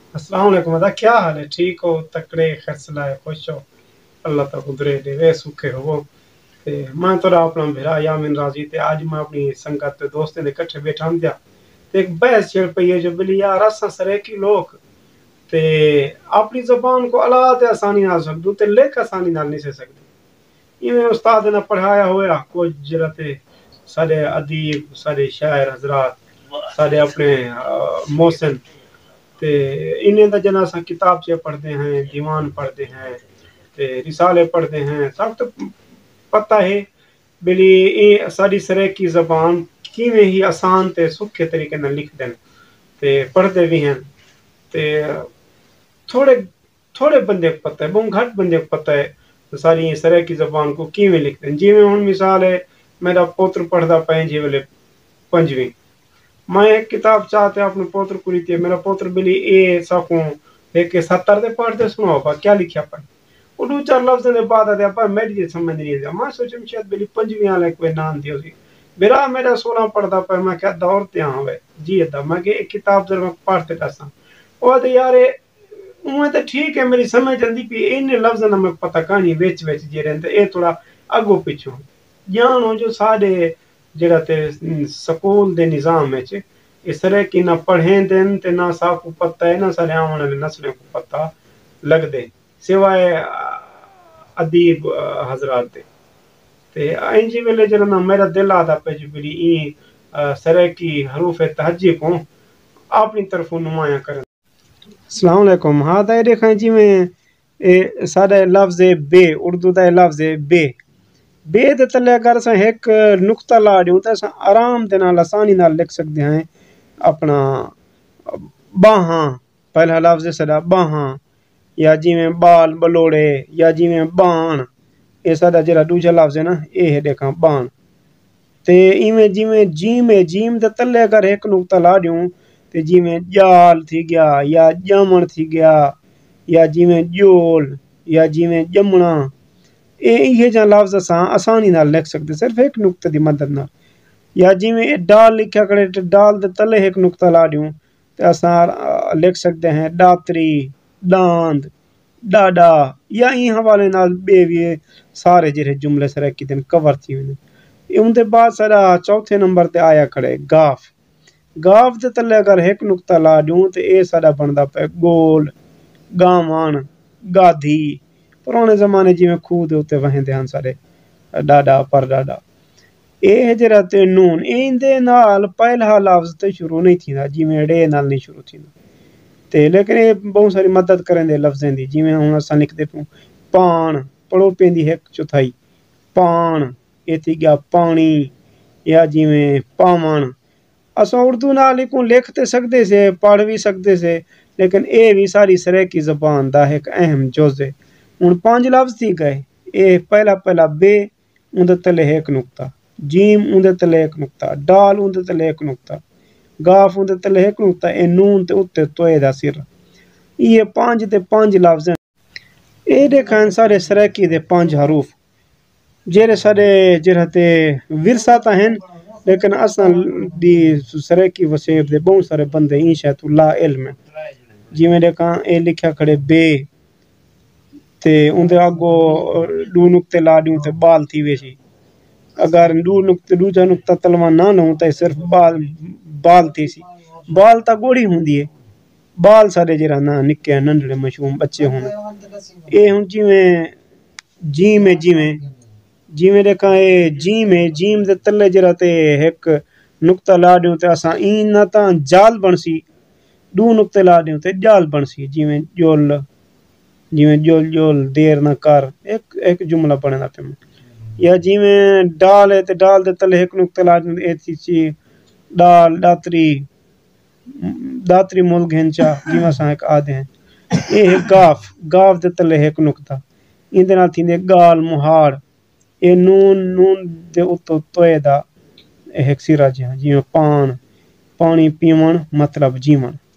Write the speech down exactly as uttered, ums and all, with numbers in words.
अस्सलाम वालेकुम अदा, क्या हाल है? ठीक हो? तकड़े खसलाए खुश हो? अल्लाह तो कुदरे देवे सुखे हो। ते मैं थोड़ा अपना भेरा यामिन राजी ते आज मैं अपनी संगत ते दोस्तें दे कट्ठे बैठा हूं दिया ते एक बहस छिड़ पई है जो बिली यार असां सरेकी लोग ते अपनी ज़बान को अला ते आसानी नाल सकदू ते लिख आसानी नाल नहीं से सकदे। इवें उस्ताद ने पढ़ाया होया कुछ जरा ते सारे अदीब सारे शायर हजरात सारे अपने मोहसिन ते इन्हें दा जना असां किताब च पढ़ते हैं, दीवान पढ़ते हैं ते रिसाले पढ़ते हैं, सब तो पता है बिली ये साड़ी सरेकी ज़बान किवें ही आसान ते सुखे तरीके नाल लिख देन ते पढ़ते भी हैं। ते थोड़े थोड़े बंदे को पता है, बहुत घट बंदे को पता है सारी सरेकी ज़बान को किवें लिखते हैं। जिवें हुण मिसाल है मेरा पोत्र पढ़दा पंजे वेले पंजवीं, मैं एक किताब चाहते अपने पोत्र को लीती है, मेरा पोत्र बिली ए सकूं एक सत्तर दे पढ़ते सुनो पा क्या लिखा पर वो दो चार लफ्ज ने बाद आते पर मेरी समझ नहीं आता। मैं सोचा शायद बिली पंजवीं वाले कोई नाम दियो सी मेरा मेरा सोलह पढ़दा पर मैं क्या दौर ते हां वे जी अदा मैं कि एक किताब जरा मैं पढ़ते दसा ओ ते यार उमें तो ठीक है मेरी समझ आंदी पी इन लफ्ज ना मैं पता कहानी विच विच जे रहंदे ए थोड़ा अगो पिछो जानो जो साडे जरा ते स्कूल दे निजाम विच इस तरह की ना पढ़े दिन ते ना साकू पता है ना सारे आने वाले नस्लें को पता लगदे सिवाय अदीब हजरात दे ते इंजी वेले जरा ना मेरा दिल आदा पे जो बिली ई सरे की हरूफ तहज्जी को अपनी तरफों नुमाया कर। अस्सलाम वालेकुम। हाँ तो ये देखा जी में ए साडे लफ्ज है बे उर्दू दा लफ्ज है बे बे दे तले अगर अस एक नुक्ता ला दूं तो अस आराम दे नाल आसानी नाल लिख सकते हैं अपना बाहां पहला लफ्ज है साडा बाहां या जिवें बाल बलोड़े या जिवें बाण ये साडा जेड़ा दूजा लफ्ज है ना ये है देखा बाण ते इवें जिवें जीम है जीम दे तले अगर एक नुक्ता ला दूं ते जिवें जाल थी गया या जामण थी गया या जिवें जोल या जिवें जमना ये इहे जा लफ्ज असां आसानी नाल लिख सकते सिर्फ एक नुक्ते की मदद नाल। या जिवें डाल लिखा करे तो डाल दे तले एक नुक्ता ला दूं तो असां लिख सकते हैं दातरी दांद डाडा या ई हवाले नाल बे भी सारे जेरे जुमले सरेकी दिन कवर थी वने। उनके बाद सारा चौथे नंबर ते आया खड़े गाफ गाफ दे तले अगर एक नुक्ता ला दूं तो ये सारा बनदा पे गोल गावण गाधी पुराने जमाने जिवें खूह दे उत्ते वहेंदे हन सारे डाडा परडाडा ये जरा ते नून इंदे नाल पहला लफ्ज ते शुरू नहीं थींदा जिवें डे नाल नहीं शुरू थींदा ते लेकिन ये बहुत सारी मदद करेंदे लफ्जें दी जिवें हुण असां लिखदे पियूं पाण पढ़ो पेंदी एक चौथाई पाण ये थी गया पानी या जिवें पावण असां उर्दू नाल इको लिख ते सकदे से पढ़ भी सकदे से लेकिन ये भी सारी सरेकी ज़बान दा एक अहम जुज़ है। हुण पांच लफ्ज थी गए ये पहला पहला बे उंदे तले एक नुक्ता जीम उंदे तले एक नुक्ता डाल उंदे तले एक नुक्ता गाफ उंदे तले एक नुक्ता ए नून ते उत्ते तोए दा सिर ये पांच ते पांच लफ्ज ये देखन सारे सरेकी दे पांच हरूफ जेरे सारे जेरा ते विरसा ता हैं लेकिन असां दी सरेकी वसेब दे बहुत सारे बंदे ई शायद ला इल्म जिवें देखा ए लिखा खड़े बे ते उंदे अगो दू नुक्ते ला दूं ते बाल थी वेसी अगर दू नुक्ते दूजा नुक्ता तलवा ना लूं तो सिर्फ बाल बाल थी सी बाल ता गोड़ी हुंदी है बाल सारे जरा ना निक्के नंढड़े मशूम बच्चे होने ये हुण जिवें जीम है जिवें जिवें देखा ये जीम है जीम दे तले जरा ते एक नुक्ता ला दूं ते असां ई ना तां जाल बनसी दू नुक्ते ला दूं ते जाल बनसी जिवें जोल जिवें जोल जोल देर ना कर एक एक जुमला बने पे या जिवें डाल है ते डाल दे तले एक नुक्ता ला दूं ए थी डाल दातरी दातरी मुल घेंचा जिवें असां एक आदे हैं ये है गाफ गाफ दे तले एक नुक्ता इंदे नाल थींदे गाल मुहाड़ ये नून नून दे उत्तो तोए दा एक सिरा जिहा जिवें पान पानी पीवण मतलब जीवण।